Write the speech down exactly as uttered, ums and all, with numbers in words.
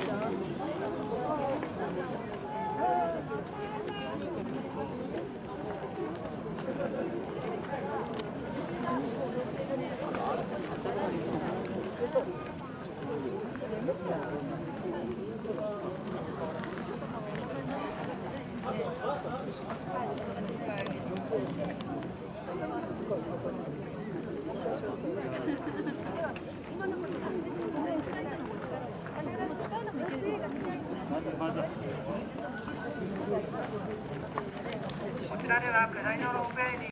こちらでは下りのロープウェイに